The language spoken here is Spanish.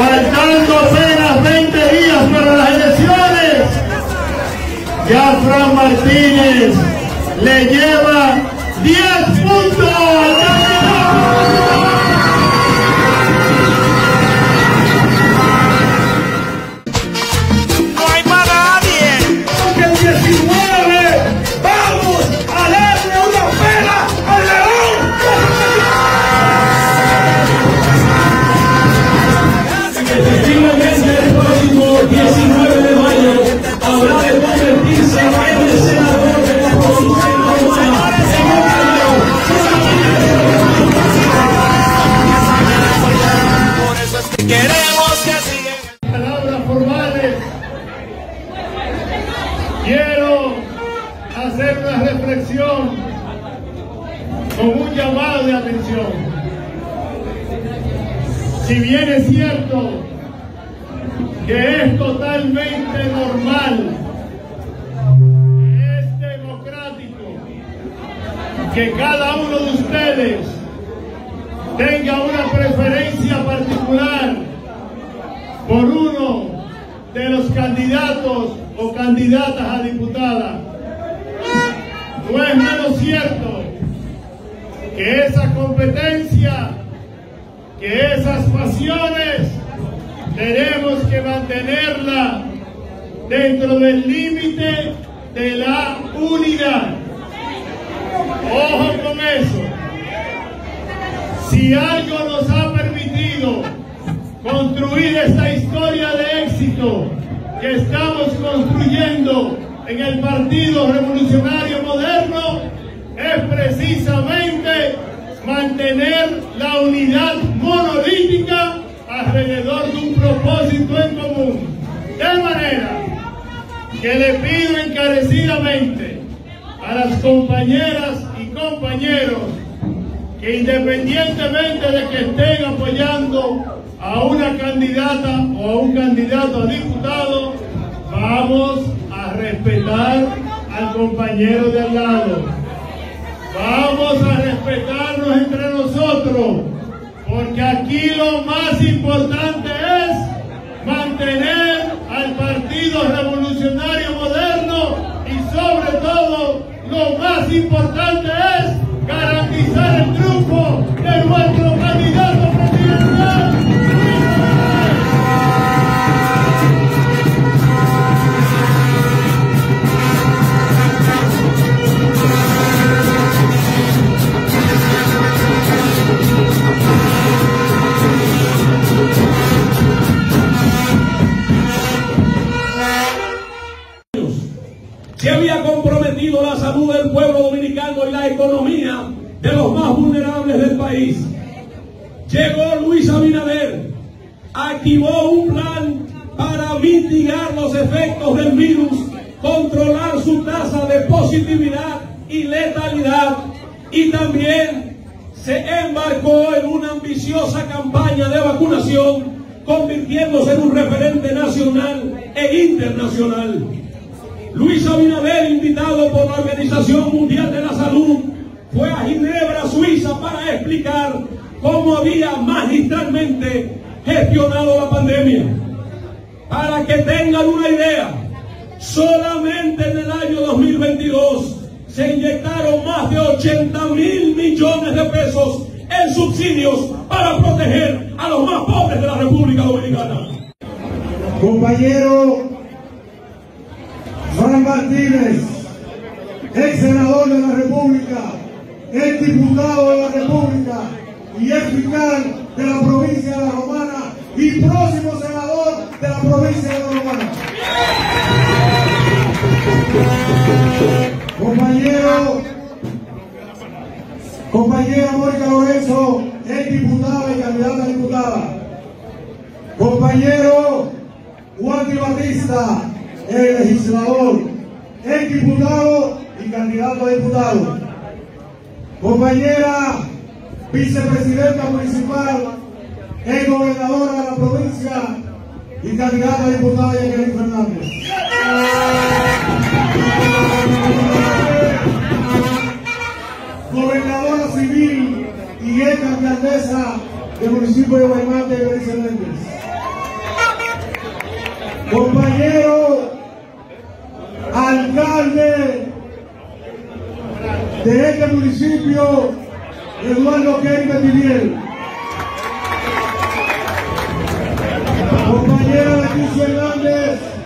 faltando apenas 20 días para las elecciones, ya Fran Martínez le lleva 10 puntos al candidato. No hay para nadie. Porque el 19 vamos a darle una pela al León. Efectivamente, el próximo 19 de mayo habrá de convertirse en el senador de la provincia de La Romana. Por eso es que queremos que sigan. Palabras formales. Quiero hacer una reflexión con un llamado de atención. Si bien es cierto que es totalmente normal, que es democrático, que cada uno de ustedes tenga una preferencia particular por uno de los candidatos o candidatas a diputada, no es menos cierto que esa competencia, que esas pasiones, tenemos que mantenerla dentro del límite de la unidad. Ojo con eso. Si algo nos ha permitido construir esta historia de éxito que estamos construyendo en el Partido Revolucionario Moderno, es precisamente mantener la unidad monolítica alrededor de un propósito en común. De manera que le pido encarecidamente a las compañeras y compañeros que, independientemente de que estén apoyando a una candidata o a un candidato a diputado, vamos a respetar al compañero de al lado. Vamos a respetarnos entre nosotros, porque aquí lo más importante es mantener al Partido Revolucionario Moderno y sobre todo lo más importante es garantizar el triunfo de nuestro candidato presidencial. Se había comprometido la salud del pueblo dominicano y la economía de los más vulnerables del país. Llegó Luis Abinader, activó un plan para mitigar los efectos del virus, controlar su tasa de positividad y letalidad, y también se embarcó en una ambiciosa campaña de vacunación, convirtiéndose en un referente nacional e internacional. Luis Abinader, invitado por la Organización Mundial de la Salud, fue a Ginebra, Suiza, para explicar cómo había magistralmente gestionado la pandemia. Para que tengan una idea, solamente en el año 2022 se inyectaron más de 80.000 millones de pesos en subsidios para proteger a los más pobres de la República Dominicana. Compañero Fran Martínez, ex senador de la República, ex diputado de la República y ex fiscal de la provincia de La Romana y próximo senador de la provincia de La Romana. Compañera Mónica Lorenzo, ex diputada y candidata a diputada. Compañero Juan Batista, el legislador, ex diputado y candidato a diputado. Compañera vicepresidenta municipal, ex gobernadora de la provincia y candidata a diputada, Jacqueline Fernández. Gobernadora civil y ex alcaldesa del municipio de Guaymate, Belice Méndez. compañero alcalde de este municipio, Eduardo Kenny Betiviel, compañera Leticia Hernández,